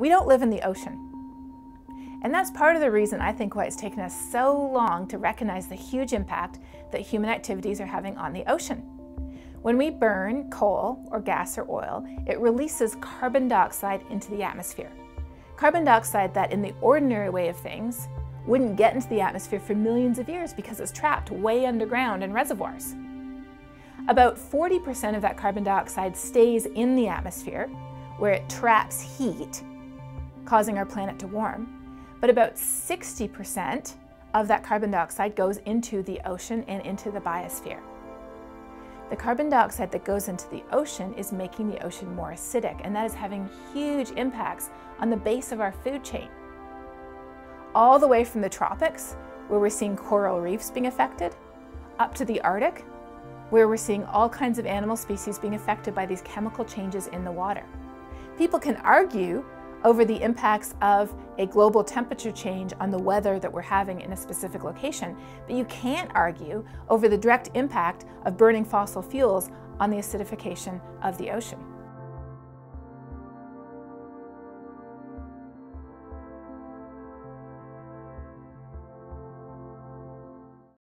We don't live in the ocean. And that's part of the reason I think why it's taken us so long to recognize the huge impact that human activities are having on the ocean. When we burn coal or gas or oil, it releases carbon dioxide into the atmosphere. Carbon dioxide that in the ordinary way of things wouldn't get into the atmosphere for millions of years because it's trapped way underground in reservoirs. About 40% of that carbon dioxide stays in the atmosphere where it traps heat, causing our planet to warm. But about 60% of that carbon dioxide goes into the ocean and into the biosphere. The carbon dioxide that goes into the ocean is making the ocean more acidic, and that is having huge impacts on the base of our food chain. All the way from the tropics, where we're seeing coral reefs being affected, up to the Arctic, where we're seeing all kinds of animal species being affected by these chemical changes in the water. People can argue over the impacts of a global temperature change on the weather that we're having in a specific location, but you can't argue over the direct impact of burning fossil fuels on the acidification of the ocean.